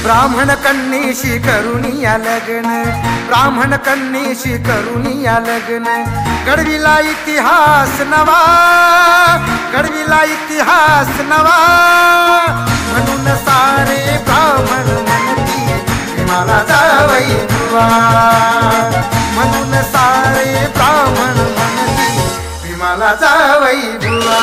ब्राह्मण कन्येशी करुनिया लग्न, ब्राह्मण कन्येशी करुनिया लग्न, घडविला इतिहास नवा, घडविला इतिहास नवा, म्हणून सारे ब्राह्मण म्हणती मला जावई बुवा, म्हणून सारे ब्राह्मण म्हणती मला जावई बुवा.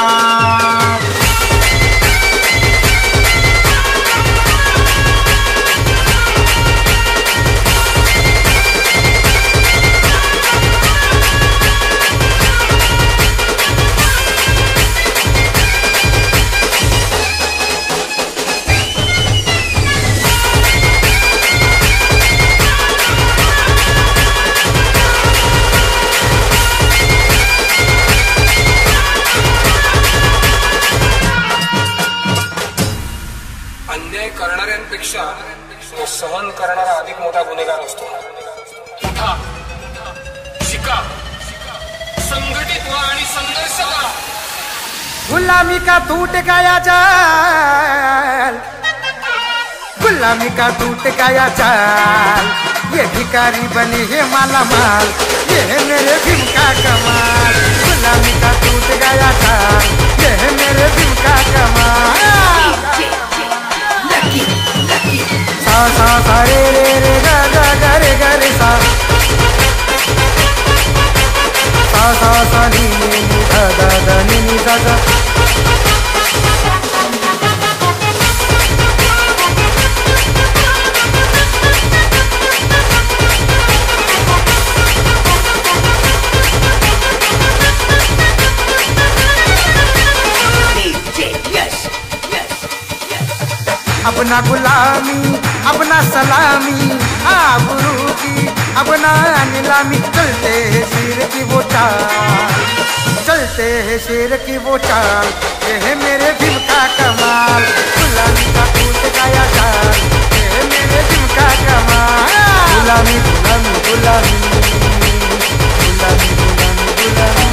अन्याय करणाऱ्यांपेक्षा तो सहन करणारा अधिक मोठा गुन्हेगार असतो. उठा, शिका, संघटित व्हा आणि संघर्ष करा. गुलामी का टूट गया जाल, गुलामी का टूट गया जाल, ये भिखारी बने है माला माल, ये है मेरे भीम का कमाल. गुलामी का टूट गया जाल, ये है मेरे भीम का कमाल. सा सा सा रे रे रे गा गा गा रे गा रे सा, सा सा सा नी नी नी धा धा धा नी नी धा धा. अपना गुलामी अपना सलामी आबरू की अपना नीलामी, चलते हैं शेर की वो चाल, चलते हैं शेर की वो चाल, ये है मेरे भीम का कमाल. गुलामी का टूट गया जाल, ये है मेरे भीम का कमाल. गुलामी गुलामी गुलामी गुलामी गुलामी गुलामी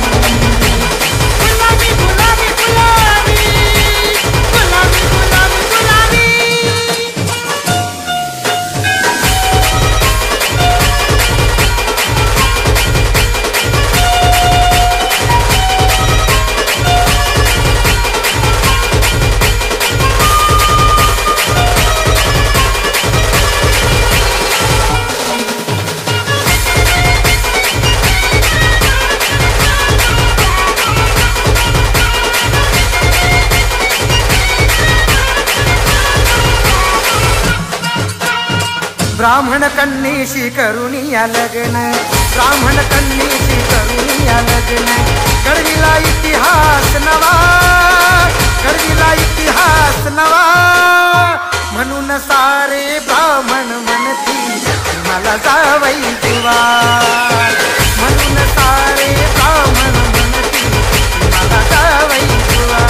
ब्राह्मण कन्येशी करुनिया लग्न, ब्राह्मण कन्येशी करुनिया लग्न, घडविला इतिहास नवा, घडविला इतिहास नवा, म्हणून सारे ब्राह्मण म्हणती मला जावई बुवा, म्हणून सारे ब्राह्मण म्हणती मला जावई बुवा.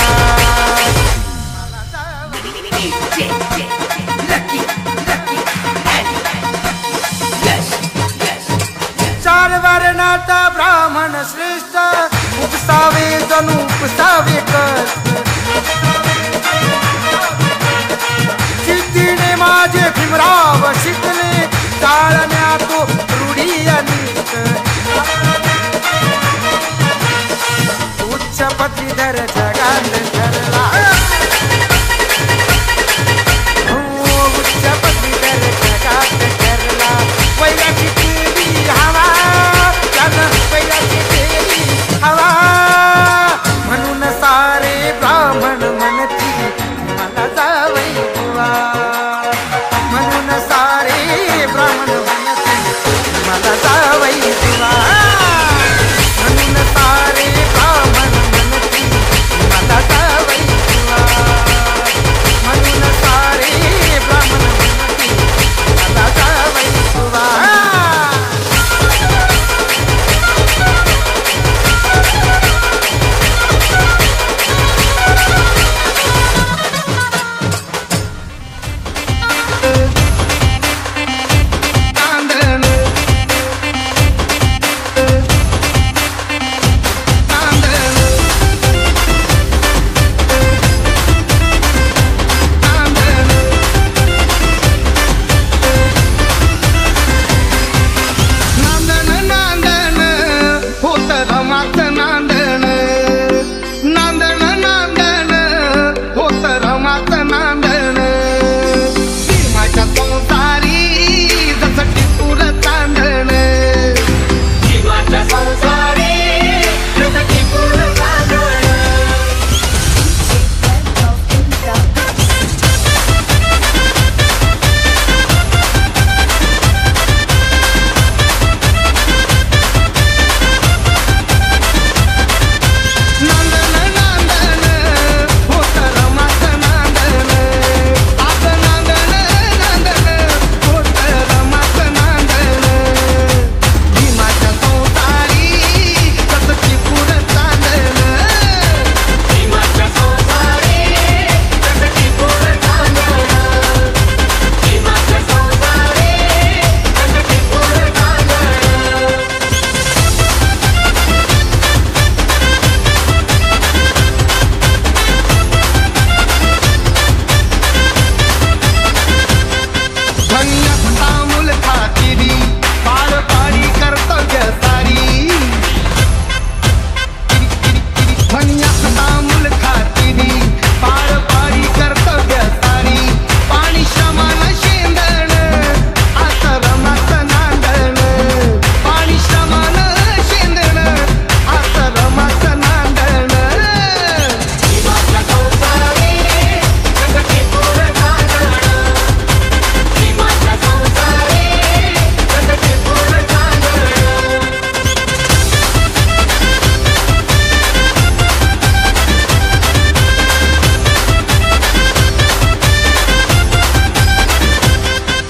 चार वर्णाचा ब्राह्मण श्रेष्ठ, उपसावे जणू उपसावे कष्ट, जिद्दीने माझे भीमराव शिकले, चालण्या तो रूढी अनिष्ट, उच्च पदवीधर जगात ठरला, उच्च पदवीधर जगात ठरला, वैराची केली हवा, वैराची केली हवा, म्हणून सारे ब्राह्मण म्हणती मला जावई बुवा, म्हणून सारे ब्राह्मण म्हणती मला जावई बुवा, म्हणून सारे ब्राह्मण म्हणती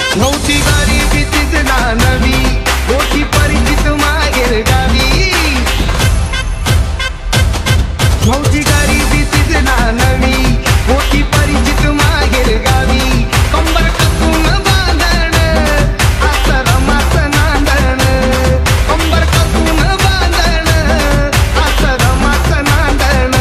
नव्हती गरिबी तिथला नवी, मोठी परिचित मागेर गावी. नव्हती गरिबी तिथला नवी, मोठी परिचित मागेर गावी. कंबर कसून बांधण आश्रमाचं नांदण, कंबर कसून बांधण आश्रमाचं नांदण.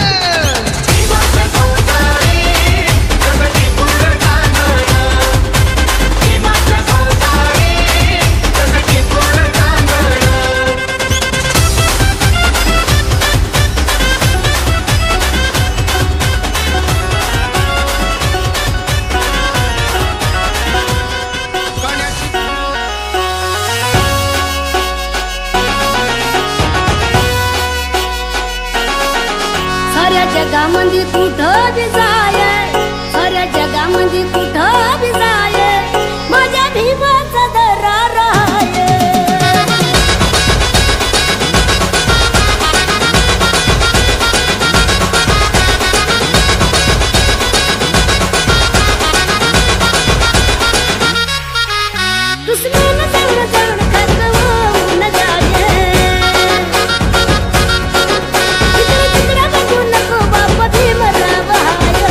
साऱ्या जगामध्ये कुठं बी जाय, साऱ्या जगामध्ये कुठं बी जाय, माझ्या भीमाचा दरार आहे. दुश्मन जवळ जवळ करवून जाय, तिकडे बघू नको बाप भीमराव हाय.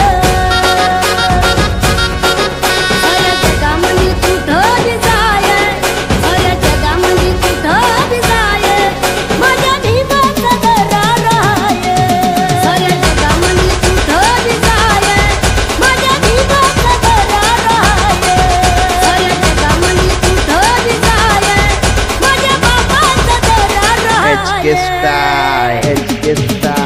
साऱ्या जगामध्ये कुठं बी जाय, साऱ्या जगामध्ये कुठं बी जाय, माझ्या भीमाचा दरार आहे. साऱ्या जगामध्ये कुठं बी जाय, माझ्या भीमाचा दरार आहे. साऱ्या जगामध्ये कुठं बी जाय, माझ्या बापाचा दरार आहे. HK Style, HK Style.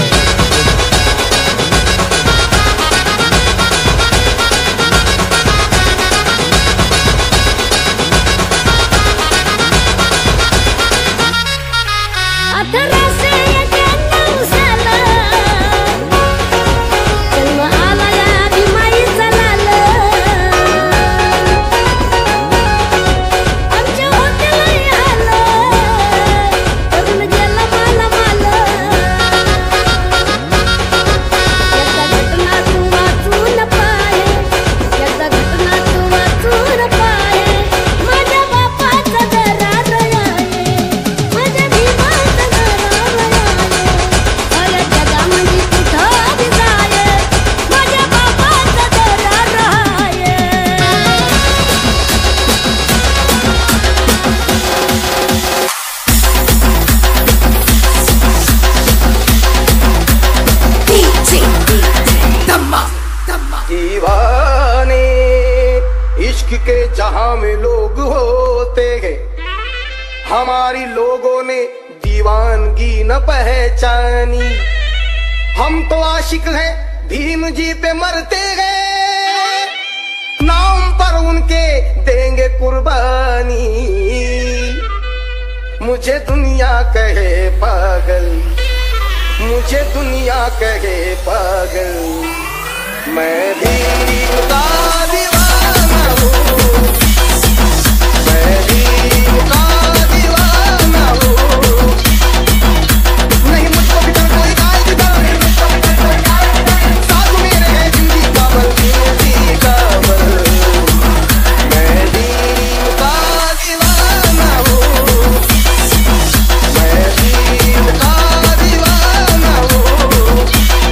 अठराशे 91 साला जन्म आला या भीमाईचा लाल. आमच्या होत्याला आलं करून गेला माला माल. एकदा घटना तू वाचून पाहे, एकदा घटना तू वाचून पाहे, माझ्या बापाचा दरार आहे, माझ्या भीमाचा दरार आहे. साऱ्या जगामध्ये कुठं बी जाय, माझ्या बापाचा दरार आहे. दीवाने इश्क के जहां में लोग होते हैं, हमारी लोगों ने दीवानगी न पहचानी. हम तो आशिक हैं, भीम जी पे मरते हैं, नाम पर उनके देंगे कुर्बानी. मुझे दुनिया कहे पागल, मुझे दुनिया कहे पागल, मैं भीम का दीवाना हूँ, मैं भीम का दीवाना हूँ. नहीं मुझको भी डर कोई गाय की डर, साथ मेरे है जिंदगी का बल, जिंदगी का बल. मैं भीम का दीवाना हूँ, मैं भीम का दीवाना हूँ.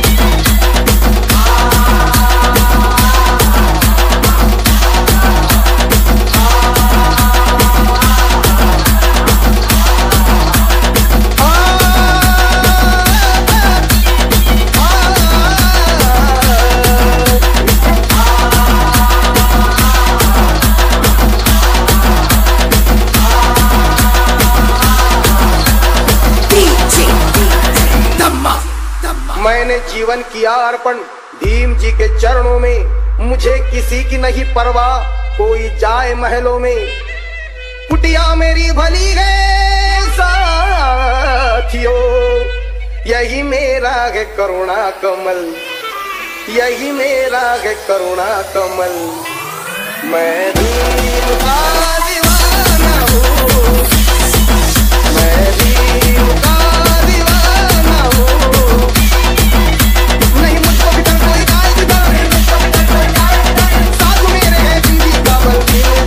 मैंने जीवन किया अर्पण भीम जी के चरणों में, मुझे किसी की नहीं परवाह, कोई जाए महलों में. कुटिया मेरी भली है साथियों, यही मेरा है करुणा कमल, यही मेरा है करुणा कमल. मैं भीम का दीवाना हूँ, मैं भीम का दीवाना हूँ. नहीं मुझको भी डर कोई गाय की डर, साथ मेरे है जिंदगी का बल.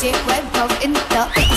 DJ Webov in the